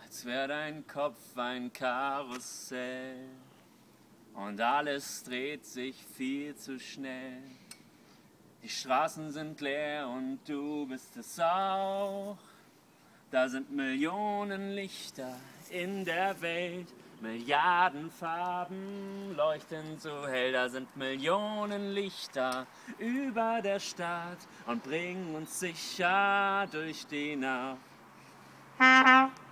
als wär dein Kopf ein Karussell und alles dreht sich viel zu schnell. Die Straßen sind leer und du bist es auch. Da sind Millionen Lichter in der Welt, Milliarden Farben leuchten so hell. Da sind Millionen Lichter über der Stadt und bringen uns sicher durch die Nacht.